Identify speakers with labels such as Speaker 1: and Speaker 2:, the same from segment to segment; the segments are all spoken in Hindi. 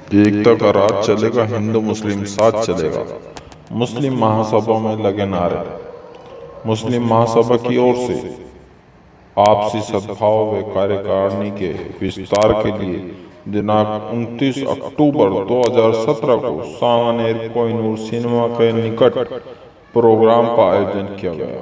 Speaker 1: एकता का राज चलेगा, हिंदू मुस्लिम साथ चलेगा। मुस्लिम महासभा में लगे नारे। मुस्लिम महासभा की ओर से आपसी सद्भाव व कार्यकारिणी के विस्तार के लिए दिनांक 29 अक्टूबर 2017 को सांगानेर कोहिनूर सिनेमा के निकट प्रोग्राम का आयोजन किया गया।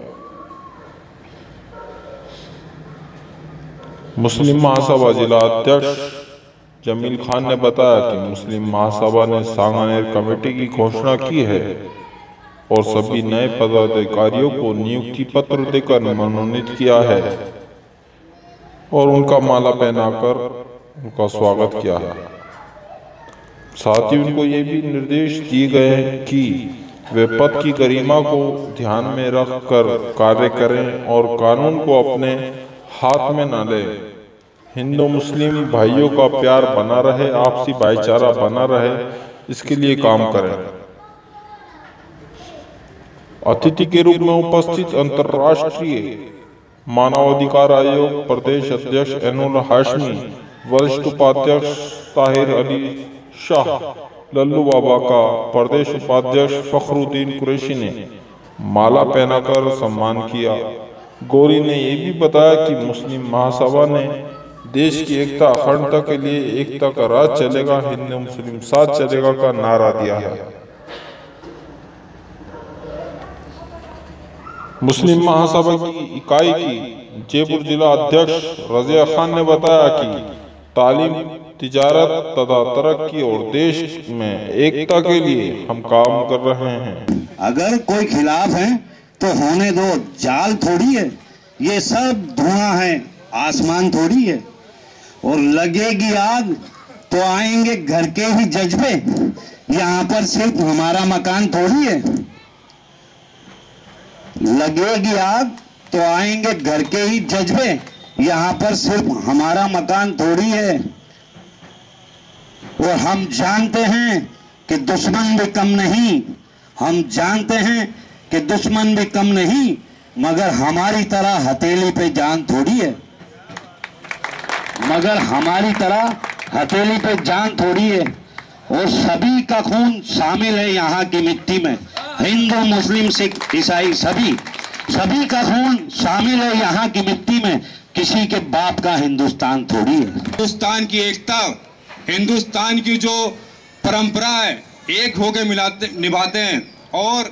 Speaker 1: मुस्लिम महासभा जिला अध्यक्ष जमील खान ने बताया कि मुस्लिम महासभा ने सांगानेर कमेटी की घोषणा की है और सभी नए पदाधिकारियों को नियुक्ति पत्र देकर मनोनीत किया है और उनका माला पहनाकर उनका स्वागत किया है। साथ ही उनको ये भी निर्देश दिए गए हैं कि वे पद की गरिमा को ध्यान में रखकर कार्य करें और कानून को अपने हाथ में न लें। हिंदू मुस्लिम भाइयों का प्यार बना रहे, आपसी भाईचारा बना रहे, इसके लिए काम करें। अतिथि के रूप में उपस्थित अंतर्राष्ट्रीय मानवाधिकार आयोग प्रदेश अध्यक्ष एनुल हाशमी, वरिष्ठ उपाध्यक्ष ताहिर अली शाह, लल्लू बाबा का प्रदेश उपाध्यक्ष फखरुद्दीन कुरैशी ने माला पहनाकर सम्मान किया। गौरी ने यह भी बताया कि मुस्लिम महासभा ने देश की एकता अखंडता के लिए एकता का राज चलेगा, हिंदू मुस्लिम साथ चलेगा का नारा दिया है। मुस्लिम महासभा की इकाई की जयपुर जिला अध्यक्ष रजिया खान ने बताया कि तालीम, तिजारत तथा तरक्की और देश में एकता के लिए हम काम कर रहे हैं।
Speaker 2: अगर कोई खिलाफ है तो होने दो, जाल थोड़ी है, ये सब धुआं है, आसमान थोड़ी है। और लगेगी आग तो आएंगे घर के ही जज्बे, यहाँ पर सिर्फ हमारा मकान थोड़ी है। लगेगी आग तो आएंगे घर के ही जज्बे, यहाँ पर सिर्फ हमारा मकान थोड़ी है। और हम जानते हैं कि दुश्मन भी कम नहीं, हम जानते हैं कि दुश्मन भी कम नहीं, मगर हमारी तरह हथेली पे जान थोड़ी है, मगर हमारी तरह हथेली पे जान थोड़ी है। और सभी का खून शामिल है यहाँ की मिट्टी में, हिंदू मुस्लिम सिख ईसाई सभी का खून शामिल है यहाँ की मिट्टी में। किसी के बाप का हिंदुस्तान थोड़ी है।
Speaker 3: हिंदुस्तान की एकता, हिंदुस्तान की जो परंपरा है, एक होकर निभाते हैं। और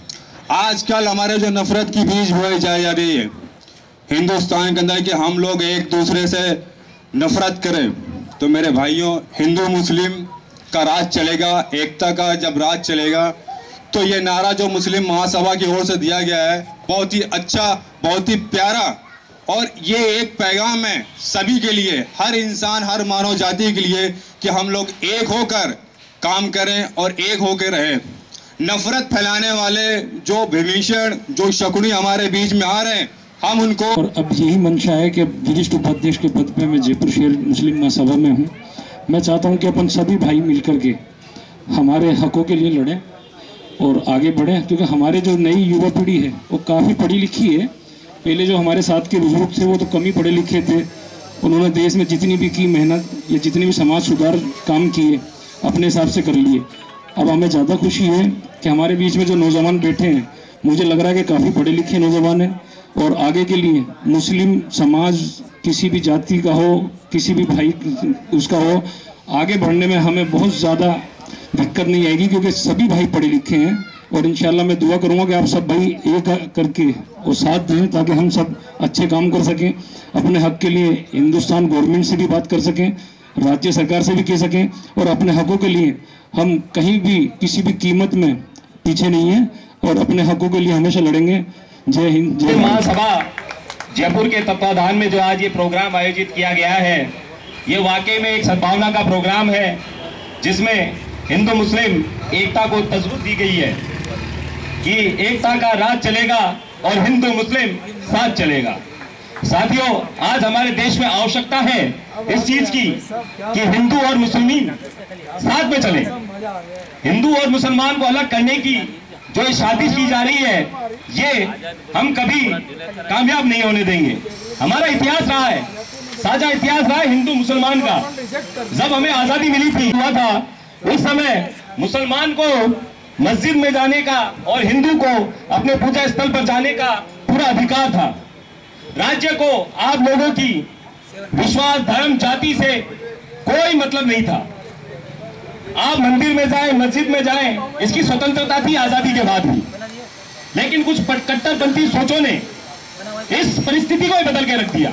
Speaker 3: आजकल हमारे जो नफरत की बीज बोई जा रही है हिंदुस्तान के अंदर कि हम लोग एक दूसरे से नफरत करें, तो मेरे भाइयों, हिंदू मुस्लिम का राज चलेगा, एकता का जब राज चलेगा तो ये नारा जो मुस्लिम महासभा की ओर से दिया गया है बहुत ही अच्छा, बहुत ही प्यारा, और ये एक पैगाम है सभी के लिए, हर इंसान, हर मानव जाति के लिए कि हम लोग एक होकर काम करें और एक होकर रहें। नफरत फैलाने वाले जो भीषण, जो शकुनी हमारे बीच में आ रहे हैं, हम उनको।
Speaker 4: और अब यही मंशा है कि वरिष्ठ उपाध्यक्ष के पद पे मैं जयपुर शहर मुस्लिम महासभा में हूँ। मैं चाहता हूँ कि अपन सभी भाई मिलकर के हमारे हकों के लिए लड़ें और आगे बढ़ें, क्योंकि हमारे जो नई युवा पीढ़ी है वो काफ़ी पढ़ी लिखी है। पहले जो हमारे साथ के बुजुर्ग थे वो तो कम ही पढ़े लिखे थे, उन्होंने देश में जितनी भी की मेहनत या जितनी भी समाज सुधार काम किए अपने हिसाब से कर लिए। अब हमें ज़्यादा खुशी है कि हमारे बीच में जो नौजवान बैठे हैं, मुझे लग रहा है कि काफ़ी पढ़े लिखे नौजवान हैं और आगे के लिए मुस्लिम समाज किसी भी जाति का हो, किसी भी भाई उसका हो, आगे बढ़ने में हमें बहुत ज़्यादा दिक्कत नहीं आएगी, क्योंकि सभी भाई पढ़े लिखे हैं। और इंशाल्लाह मैं दुआ करूंगा कि आप सब भाई एक करके और साथ दें, ताकि हम सब अच्छे काम कर सकें, अपने हक के लिए हिंदुस्तान गवर्नमेंट से भी बात कर सकें, राज्य सरकार से भी कह सकें, और अपने हकों के लिए हम कहीं भी किसी भी कीमत में पीछे नहीं हैं और अपने हकों के लिए हमेशा लड़ेंगे। जय हिंद, जय
Speaker 5: महासभा जयपुर के तत्वाधान में जो आज ये प्रोग्राम आयोजित किया गया है, ये वाकई में एक सद्भावना का प्रोग्राम है, जिसमें हिंदू मुस्लिम एकता को तजवीज़ दी गई है कि एकता का राज चलेगा और हिंदू मुस्लिम साथ चलेगा। साथियों, आज हमारे देश में आवश्यकता है इस चीज की कि हिंदू और मुसलमान साथ में चले। हिंदू और मुसलमान को अलग करने की जो साजिश की जा रही है, ये हम कभी कामयाब नहीं होने देंगे। हमारा इतिहास रहा है, साझा इतिहास रहा है हिंदू मुसलमान का। जब हमें आजादी मिली थी, हुआ था उस समय मुसलमान को मस्जिद में जाने का और हिंदू को अपने पूजा स्थल पर जाने का पूरा अधिकार था। राज्य को आप लोगों की विश्वास, धर्म, जाति से कोई मतलब नहीं था। आप मंदिर में जाएं, मस्जिद में जाएं, इसकी स्वतंत्रता थी आजादी के बाद भी। लेकिन कुछ कट्टरपंथी सोचों ने इस परिस्थिति को ही बदल के रख दिया।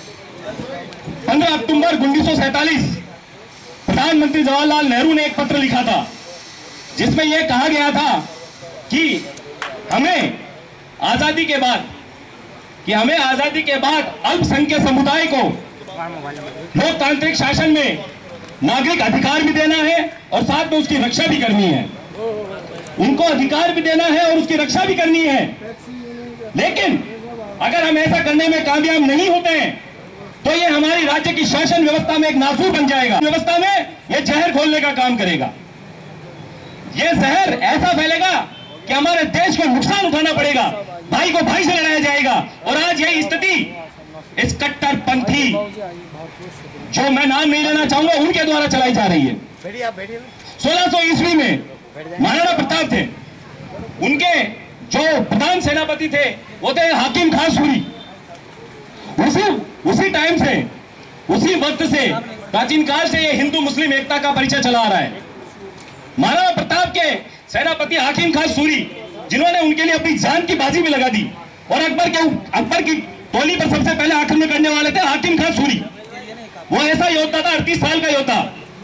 Speaker 5: 15 अक्टूबर 1947 प्रधानमंत्री जवाहरलाल नेहरू ने एक पत्र लिखा था जिसमें यह कहा गया था कि हमें आजादी के बाद अल्पसंख्यक समुदाय को लोकतांत्रिक शासन में नागरिक अधिकार भी देना है और साथ में उसकी रक्षा भी करनी है। उनको अधिकार भी देना है और उसकी रक्षा भी करनी है। लेकिन अगर हम ऐसा करने में कामयाब नहीं होते हैं तो ये हमारी राज्य की शासन व्यवस्था में एक नासूर बन जाएगा। व्यवस्था में ये जहर घोलने का काम करेगा। ये जहर ऐसा फैलेगा कि हमारे देश को नुकसान उठाना पड़ेगा, भाई को भाई से लड़ाया जाएगा। और आज यही स्थिति इस कट्टरपंथी, जो मैं नाम नहीं लेना चाहूंगा, उनके द्वारा चलाई जा रही है। 1600 ईस्वी में महाराणा प्रताप थे, उनके जो प्रधान सेनापति थे वो थे हाकिम खान सूरी। उसी टाइम से, उसी वक्त से, प्राचीन काल से ये हिंदू मुस्लिम एकता का परिचय चला आ रहा है। महाराणा प्रताप के सेनापति हाकिम खान सूरी, जिन्होंने उनके लिए अपनी जान की बाजी भी लगा दी, और अकबर की टोली पर सबसे पहले आक्रमण करने वाले थे हाकिम खान सूरी। वो ऐसा योद्धा था, 38 साल का योद्धा,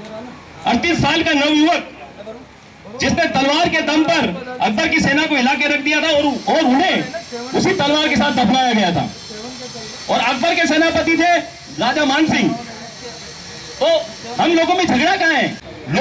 Speaker 5: 38 साल का नवयुवक, जिसने तलवार के दम पर अकबर की सेना को हिला के रख दिया था और उन्हें उसी तलवार के साथ दफनाया गया था। और अकबर के सेनापति थे राजा मान सिंह। तो हम लोगों में झगड़ा कहां है?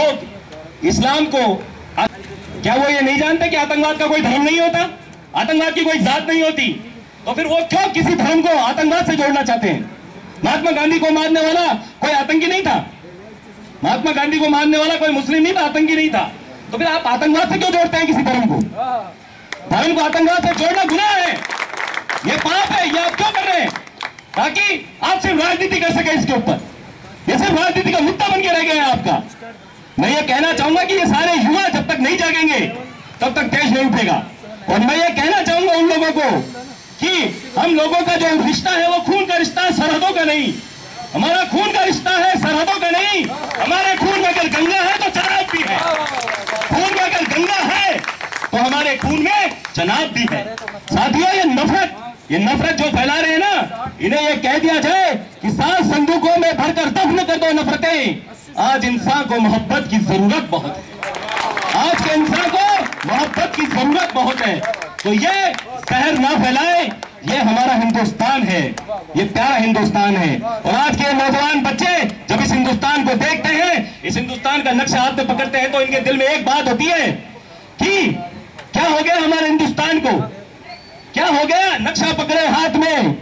Speaker 5: लोग इस्लाम को, क्या वो ये नहीं जानते कि आतंकवाद का कोई धर्म नहीं होता, आतंकवाद की कोई जात नहीं होती? तो फिर वो क्यों किसी धर्म को आतंकवाद से जोड़ना चाहते हैं? महात्मा गांधी को मारने वाला कोई आतंकी नहीं था, महात्मा गांधी को मारने वाला कोई मुस्लिम नहीं था, आतंकी नहीं था। तो फिर आप आतंकवाद से क्यों जोड़ते हैं किसी धर्म को? धर्म को आतंकवाद से जोड़ना गुनाह है, ये पाप है। ये आप क्यों कर रहे हैं? ताकि आप सिर्फ राजनीति कर सके इसके ऊपर। ये सिर्फ राजनीति का मुद्दा बन के रह गया है आपका। मैं ये कहना चाहूंगा कि ये सारे युवा जब तक नहीं जागेंगे तब तक देश नहीं उठेगा। और मैं ये कहना चाहूंगा उन लोगों को कि हम लोगों का जो रिश्ता है वो खून का रिश्ता है, सरहदों का नहीं। हमारा खून का रिश्ता है, सरहदों का नहीं। हमारे खून में अगर गंगा है तो जनाब भी है, खून में अगर गंगा है तो हमारे खून में जनाब भी है। साथियों, ये नफरत जो फैला रहे हैं ना, इन्हें ये कह दिया जाए कि 7 संदूकों में भरकर दफन कर दो नफरतें। आज इंसान को मोहब्बत की जरूरत बहुत है, आज के इंसान को मोहब्बत की जरूरत बहुत है। तो ये कहर ना फैलाए, ये हमारा हिंदुस्तान है, ये प्यारा हिंदुस्तान है। और आज के नौजवान बच्चे जब इस हिंदुस्तान को देखते हैं, इस हिंदुस्तान का नक्शा हाथ में पकड़ते हैं, तो इनके दिल में एक बात होती है कि क्या हो गया हमारे हिंदुस्तान को, क्या हो गया? नक्शा पकड़े हाथ में,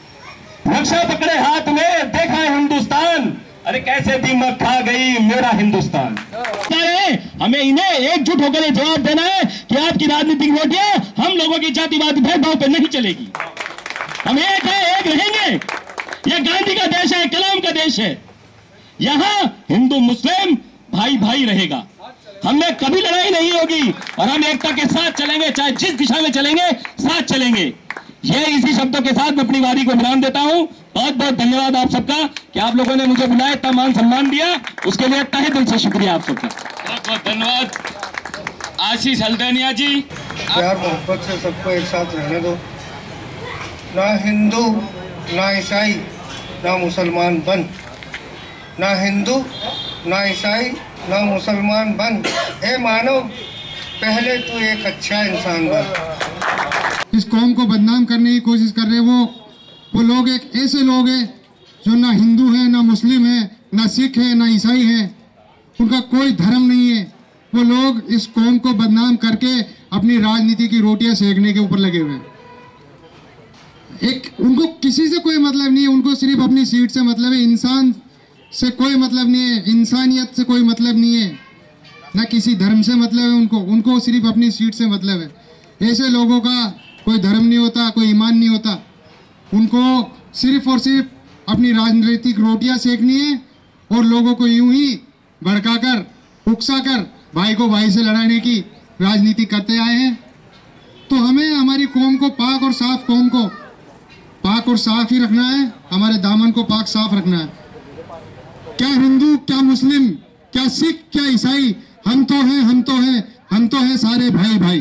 Speaker 5: नक्शा पकड़े हाथ में, देखा है हिंदुस्तान, अरे कैसे दीमक खा गई मेरा हिंदुस्तान। हमें इन्हें एकजुट होकर ये जवाब देना है कि आपकी राजनीतिक रोटियां हम लोगों की जातिवादी भेदभाव पे नहीं चलेगी। हम एक है, एक रहेंगे। ये गांधी का देश है, कलाम का देश है। यहां हिंदू मुस्लिम भाई भाई रहेगा, हमें कभी लड़ाई नहीं होगी और हम एकता के साथ चलेंगे, चाहे जिस दिशा में चलेंगे साथ चलेंगे। ये इसी शब्दों के साथ मैं अपनी वारी को विराम देता हूं। बहुत बहुत धन्यवाद आप सबका कि आप लोगों ने मुझे बुलाया, इतना मान सम्मान दिया, उसके लिए तहे दिल से शुक्रिया आप सबका।
Speaker 6: बहुत बहुत धन्यवाद आशीष हल्दनिया जी।
Speaker 7: प्यार मोहब्बत से सबको एक साथ रहने दो। ना हिंदू ना ईसाई ना मुसलमान बन, ना हिंदू ना ईसाई ना मुसलमान बन। ए मानव, पहले तू एक अच्छा इंसान बन।
Speaker 8: इस कौम को बदनाम करने की कोशिश कर रहे वो लोग एक ऐसे लोग हैं जो ना हिंदू है, ना मुस्लिम है, ना सिख है, ना ईसाई है, उनका कोई धर्म नहीं है। वो लोग इस कौम को बदनाम करके अपनी राजनीति की रोटियां सेकने के ऊपर लगे हुए हैं। उनको किसी से कोई मतलब नहीं है, उनको सिर्फ अपनी सीट से मतलब है, इंसान से कोई मतलब नहीं है, इंसानियत से कोई मतलब नहीं है, ना किसी धर्म से मतलब है। उनको सिर्फ अपनी सीट से मतलब है। ऐसे लोगों का कोई धर्म नहीं होता, कोई ईमान नहीं होता। उनको सिर्फ और सिर्फ अपनी राजनीतिक रोटियां सेकनी है और लोगों को यूं ही भड़काकर उकसाकर भाई को भाई से लड़ाने की राजनीति करते आए हैं। तो हमें हमारी कौम को पाक और साफ, कौम को पाक और साफ ही रखना है, हमारे दामन को पाक साफ रखना है। क्या हिंदू, क्या मुस्लिम, क्या सिख, क्या ईसाई, हम तो हैं, हम तो हैं, हम तो हैं सारे भाई भाई।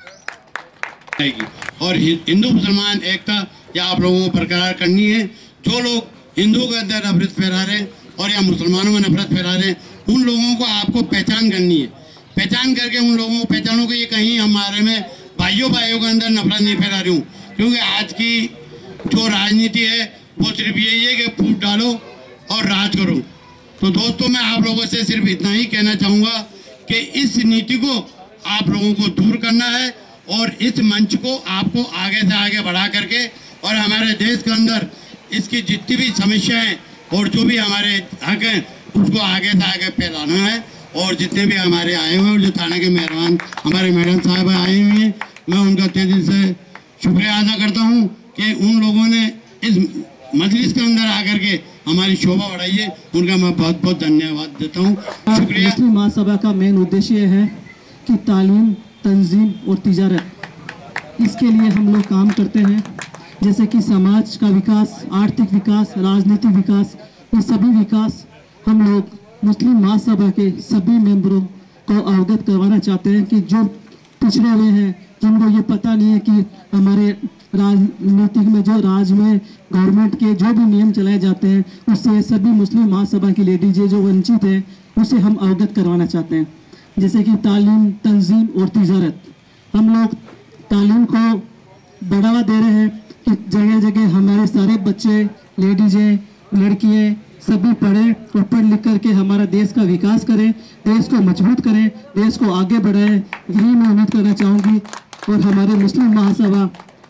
Speaker 9: और हिंदू मुसलमान एकता या आप लोगों को बरकरार करनी है। जो लोग हिंदुओं के अंदर नफरत फैला रहे हैं और या मुसलमानों में नफरत फैला रहे हैं, उन लोगों को आपको पहचान करनी है। पहचान करके उन लोगों को पहचानो कि ये कहीं हमारे में भाइयों के अंदर नफरत नहीं फैला रही हूँ। क्योंकि आज की जो राजनीति है वो सिर्फ यही है कि फूट डालो और राज करो। तो दोस्तों, मैं आप लोगों से सिर्फ इतना ही कहना चाहूँगा कि इस नीति को आप लोगों को दूर करना है और इस मंच को आपको आगे से आगे बढ़ा करके और हमारे देश के अंदर इसकी जितनी भी समस्याएं और जो भी हमारे हक हैं उसको आगे से आगे फैलाना है। और जितने भी हमारे आए हुए हैं और जो थाने के मेहमान हमारे मैडम साहब आए हुए हैं, मैं उनका तहे दिल से शुक्रिया अदा करता हूँ कि उन लोगों ने इस मजलिस के अंदर आकर के हमारी शोभा बढ़ाई है। उनका मैं बहुत बहुत धन्यवाद देता हूँ। शुक्रिया।
Speaker 10: मुस्लिम महासभा का मेन उद्देश्य ये है कि तालीम, तंजीम और तिजारत, इसके लिए हम लोग काम करते हैं। जैसे कि समाज का विकास, आर्थिक विकास, राजनीतिक विकास, ये सभी विकास हम लोग मुस्लिम महासभा के सभी मेंबरों को अवगत करवाना चाहते हैं कि जो पिछड़े हुए हैं, जिनको ये पता नहीं है कि हमारे राजनीतिक में जो राज्य में गवर्नमेंट के जो भी नियम चलाए जाते हैं उससे सभी मुस्लिम महासभा की लेडीज़ जो वंचित हैं उसे हम अवगत करवाना चाहते हैं। जैसे कि तालीम, तंजीम और तिजारत, हम लोग तालीम को बढ़ावा दे रहे हैं कि जगह जगह हमारे सारे बच्चे, लेडीज़ें, लड़कियाँ सभी पढ़े और पढ़ लिख करके हमारा देश का विकास करें, देश को मजबूत करें, देश को आगे बढ़ाएं। यही मैं उम्मीद करना चाहूँगी। और हमारे मुस्लिम महासभा,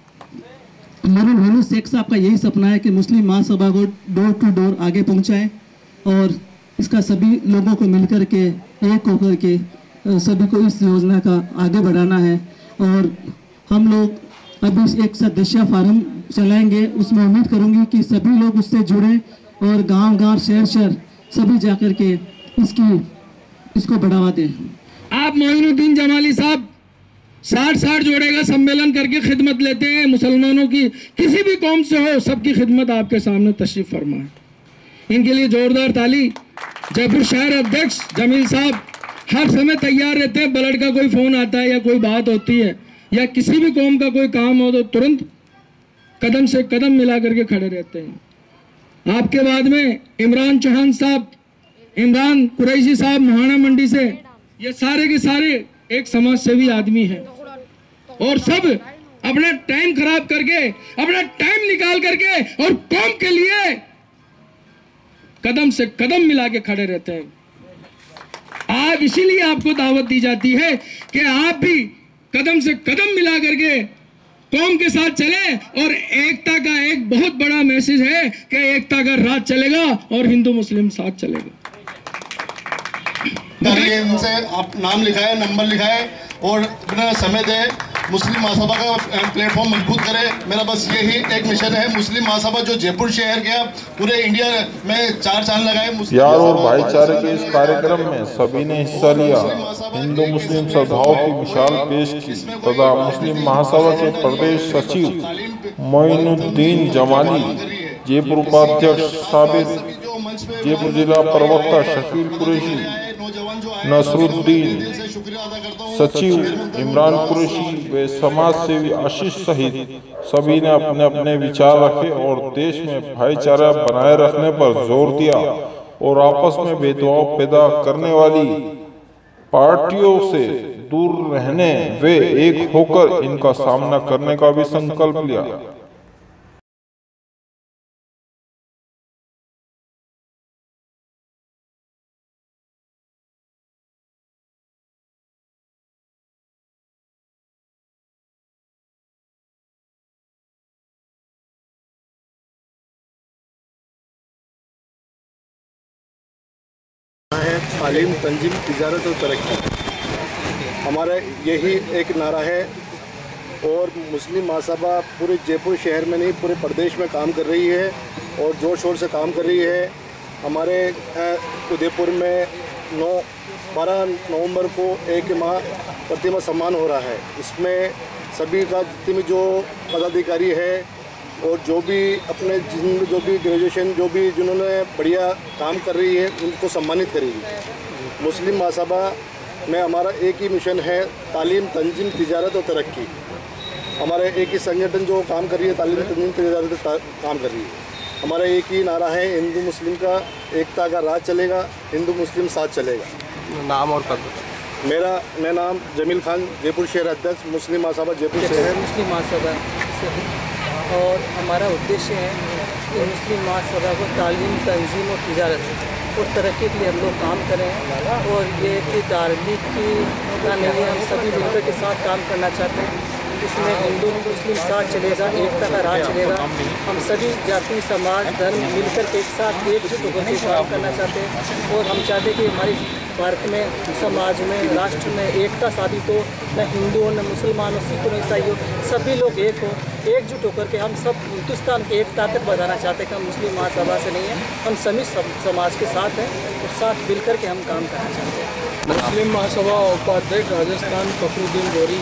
Speaker 10: मौलाना शेख साहब का यही सपना है कि मुस्लिम महासभा को डोर टू डोर आगे पहुँचाएँ और इसका सभी लोगों को मिलकर के एक होकर के सभी को इस योजना का आगे बढ़ाना है। और हम लोग अभी एक सदस्य फार्म चलाएंगे, उसमें उम्मीद करूंगी कि सभी लोग उससे जुड़ें और गांव-गांव, शहर सभी जाकर के इसको बढ़ावा दें।
Speaker 6: आप मोइनुद्दीन जमाली साहब 60 जोड़े का सम्मेलन करके खिदमत लेते हैं मुसलमानों की, किसी भी कौम से हो, सबकी खिदमत आपके सामने तशरीफ फरमा है। इनके लिए जोरदार ताली। जयपुर शहर अध्यक्ष जमील साहब हर समय तैयार रहते हैं, ब्लड का कोई फोन आता है या कोई बात होती है या किसी भी कौम का कोई काम हो तो तुरंत कदम से कदम मिला करके खड़े रहते हैं। आपके बाद में इमरान चौहान साहब, इमरान कुरैशी साहब महाना मंडी से, ये सारे के सारे एक समाज सेवी आदमी हैं और सब अपना टाइम खराब करके, अपना टाइम निकाल करके और कौम के लिए कदम से कदम मिला के खड़े रहते हैं। आज इसीलिए आपको दावत दी जाती है कि आप भी कदम से कदम मिला करके कौम के साथ चले। और एकता का एक बहुत बड़ा मैसेज है कि एकता का राज चलेगा और हिंदू मुस्लिम साथ चलेगा।
Speaker 11: उनसे आप नाम लिखाए, नंबर लिखाए और अपना समय दे, मुस्लिम महासभा का प्लेटफॉर्म मजबूत करे। मेरा बस यही एक मिशन है। मुस्लिम महासभा जो जयपुर शहर गया, पूरे इंडिया में 4 चांद लगाए।
Speaker 1: प्यार और भाईचारे के इस कार्यक्रम में सभी ने हिस्सा लिया, हिंदू मुस्लिम सद्भाव की मिसाल पेश की तथा मुस्लिम महासभा के प्रदेश सचिव मोइनुद्दीन जमाली, जयपुर उपाध्यक्ष साबित, जयपुर जिला प्रवक्ता शकील कुरैशी, नसरुद्दीन, सचिव इमरान कुरैशी व समाज सेवी आशीष सहित सभी ने अपने अपने विचार रखे और देश में भाईचारा बनाए रखने पर जोर दिया और आपस में भेदभाव पैदा करने वाली पार्टियों से दूर रहने व एक होकर इनका सामना करने का भी संकल्प लिया।
Speaker 12: है तालीम, तंजीम, तिजारत और तरक्की, हमारा यही एक नारा है। और मुस्लिम महासभा पूरे जयपुर शहर में नहीं, पूरे प्रदेश में काम कर रही है और ज़ोर शोर से काम कर रही है। हमारे उदयपुर में 12 नवंबर को एक माह प्रतिमा सम्मान हो रहा है। इसमें सभी का जितने भी जो पदाधिकारी है और जो भी अपने जो भी ग्रेजुएशन जो भी जिन्होंने बढ़िया काम कर रही है उनको सम्मानित करेगी। मुस्लिम महासभा में हमारा एक ही मिशन है, तालीम, तंजीम, तिजारत और तरक्की। हमारा एक ही संगठन जो काम कर रही है, तालीम, तंजीम, तिजारत काम कर रही है। हमारा एक ही नारा है, हिंदू मुस्लिम का एकता का राज चलेगा, हिंदू मुस्लिम साथ चलेगा।
Speaker 13: नाम और पद?
Speaker 12: मैं नाम जमील खान, जयपुर शहर अध्यक्ष, मुस्लिम महासभा जयपुर शहर।
Speaker 14: मुस्लिम महासभा और हमारा उद्देश्य है कि मुस्लिम महासभा को तालीम, तंजीम और तिजारत और तरक्की के लिए हम लोग काम करें। और ये कि धार्मिक की ना नहीं, हम सभी मिलकर के साथ काम करना चाहते हैं। इसमें हिंदू मुस्लिम साथ चलेगा, एकता का राज चलेगा। हम सभी जाति, समाज, धर्म मिलकर के एक साथ एकजुट होकर के काम करना चाहते हैं। और हम चाहते हैं कि हमारे भारत में, समाज में, राष्ट्र में एकता साबित हो। न हिंदू हो, न मुसलमान हो, सिख हो, न ईसाई हो, सभी लोग एक हो, एकजुट होकर के हम सब हिंदुस्तान की एक ताकत बताना चाहते हैं कि हम मुस्लिम महासभा से नहीं हैं, हम सभी समाज के साथ हैं और साथ मिलकर के हम काम करना चाहते हैं।
Speaker 6: मुस्लिम महासभा उपाध्यक्ष राजस्थान फखरुद्दीन गोरी।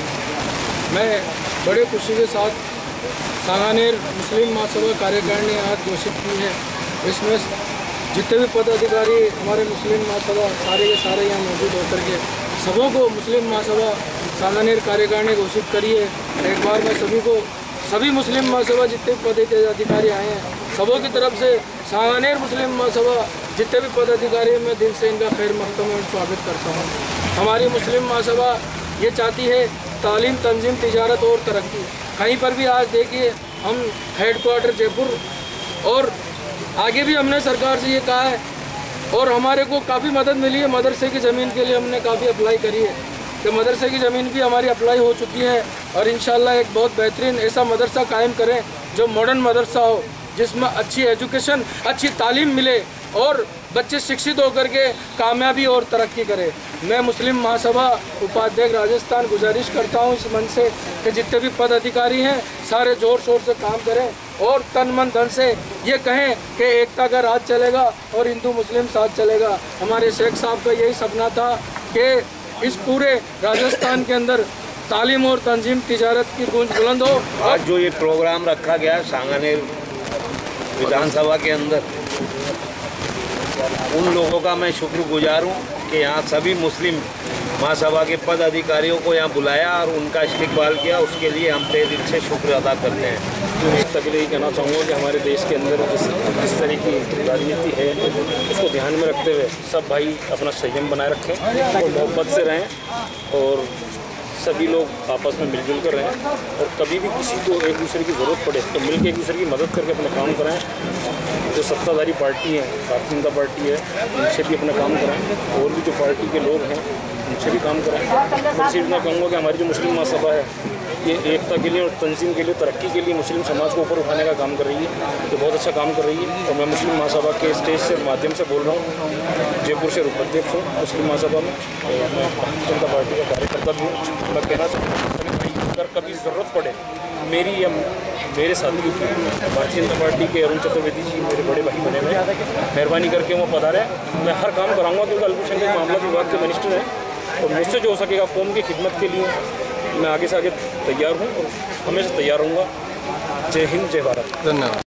Speaker 6: मैं बड़े खुशी के साथ सांगानेर मुस्लिम महासभा कार्यकारिणी आज घोषित की है। इसमें जितने भी पदाधिकारी हमारे मुस्लिम महासभा सारे के सारे यहाँ मौजूद होकर के सबों को मुस्लिम महासभा सांगानेर कार्यकारिणी घोषित करी है। एक बार मैं सभी मुस्लिम महासभा जितने पदाधिकारी आए हैं सबों की तरफ से सांगानेर मुस्लिम महासभा जितने भी पदाधिकारी मैं दिल से इनका खैर मकदम और स्वागत करता हूँ। हमारी मुस्लिम महासभा ये चाहती है तालीम, तंजीम, तिजारत और तरक्की। कहीं पर भी आज देखिए हम हेडक्वार्टर जयपुर और आगे भी हमने सरकार से ये कहा है और हमारे को काफ़ी मदद मिली है। मदरसे की ज़मीन के लिए हमने काफ़ी अप्लाई करी है तो मदरसे की ज़मीन भी हमारी अप्लाई हो चुकी है और इंशाल्लाह एक बहुत बेहतरीन ऐसा मदरसा कायम करें जो मॉडर्न मदरसा हो, जिसमें अच्छी एजुकेशन, अच्छी तालीम मिले और बच्चे शिक्षित होकर के कामयाबी और तरक्की करें। मैं मुस्लिम महासभा उपाध्यक्ष राजस्थान गुजारिश करता हूं इस मन से कि जितने भी पदाधिकारी हैं सारे ज़ोर शोर से काम करें और तन मन धन से ये कहें कि एकता का राज चलेगा और हिंदू मुस्लिम साथ चलेगा। हमारे शेख साहब का यही सपना था कि इस पूरे राजस्थान के अंदर तालीम और तंजीम, तिजारत की गूंज बुलंद हो।
Speaker 15: आज जो ये प्रोग्राम रखा गया है सांगानेर विधानसभा के अंदर, उन लोगों का मैं शुक्रगुजार हूँ कि यहाँ सभी मुस्लिम महासभा के पद अधिकारियों को यहाँ बुलाया और उनका इस्तकबाल किया। उसके लिए हम तहे दिल से शुक्र अदा करते हैं।
Speaker 4: एक तक यही कहना चाहूँगा कि हमारे देश के अंदर जिस तरह की राजनीति है उसको ध्यान में रखते हुए सब भाई अपना संयम बनाए रखें और मोहब्बत से रहें और सभी लोग आपस में मिलजुल कर रहें और कभी भी किसी को एक दूसरे की ज़रूरत पड़े तो मिलकर एक दूसरे की मदद करके अपना काम कराएं। जो सत्ताधारी पार्टी है, भारतीय जनता पार्टी है, उनसे भी अपना काम कराएं और भी जो पार्टी के लोग हैं उनसे भी काम कराएं। मैं सिर्फ इतना कहूँगा कि हमारी जो मुस्लिम महासभा है ये एकता के लिए और तंजीम के लिए, तरक्की के लिए मुस्लिम समाज को ऊपर उठाने का काम कर रही है। ये बहुत अच्छा काम कर रही है और मैं मुस्लिम महासभा के स्टेज से माध्यम से बोल रहा हूँ। जयपुर से उपाध्यक्ष हूँ मुस्लिम महासभा में और मैं भारतीय जनता पार्टी का कार्यकर्ता भी हूँ। मैं कहना चाहता हूँ अगर कभी ज़रूरत पड़े मेरी या मेरे साथी की, भारतीय जनता पार्टी के अरुण चतुर्वेदी जी मेरे बड़े भाई बने हुए, मेहरबानी करके वो पधारें। मैं हर काम कराऊँगा क्योंकि अल्पसंख्यक मामला विभाग के मिनिस्टर हैं और मुझसे जो हो सकेगा कौम की खिदमत के लिए मैं आगे से आगे तैयार हूँ और हमेशा तैयार रहूँगा। जय हिंद, जय भारत।
Speaker 13: धन्यवाद।